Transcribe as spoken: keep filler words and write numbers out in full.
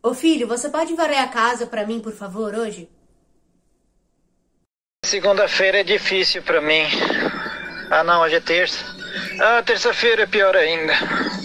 Ô filho, você pode varrer a casa pra mim, por favor, hoje? Segunda-feira é difícil pra mim. Ah não, hoje é terça. Ah, terça-feira é pior ainda.